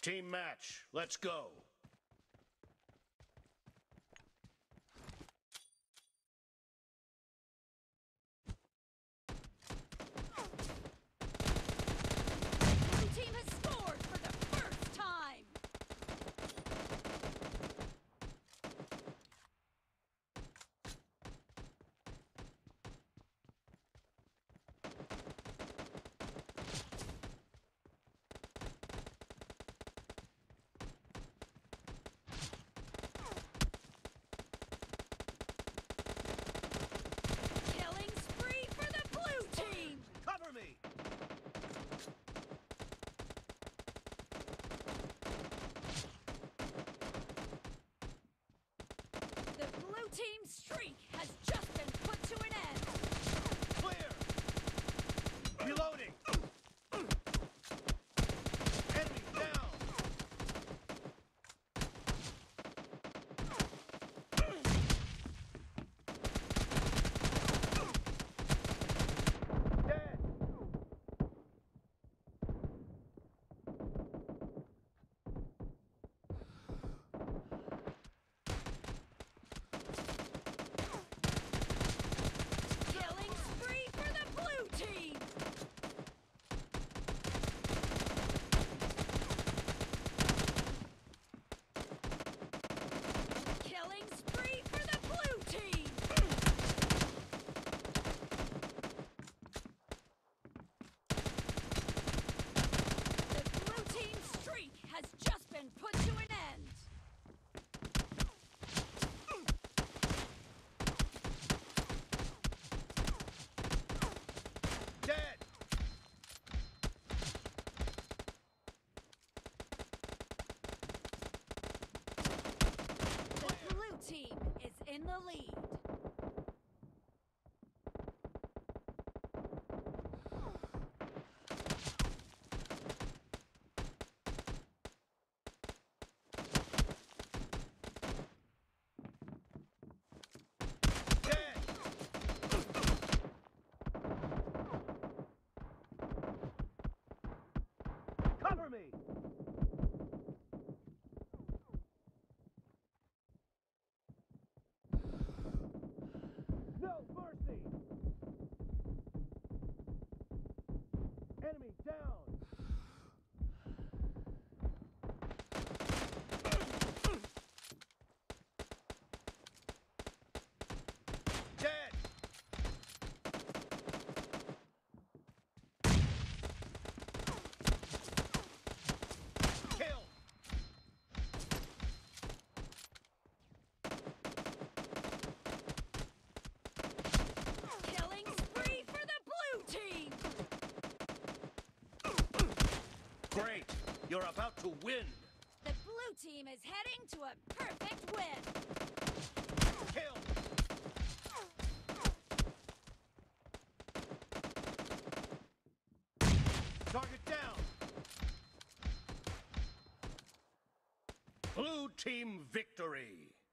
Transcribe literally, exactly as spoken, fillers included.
Team match, let's go. Blue team has scored for the first time. Killing spree for the blue team. Cover me! The blue team's streak has just been put to an end. Clear! Reloading! Enemy down! Dead! Killing spree for the blue team. Killing spree for the blue team. The blue team's streak has just been put to an end. Dead! The blue team is in the lead. Dead! Cover me! No mercy! Enemy down! Dead! Kill! Killing spree for the blue team. Great! You're about to win! The blue team is heading to a perfect win. Kill! Target down! Blue team victory!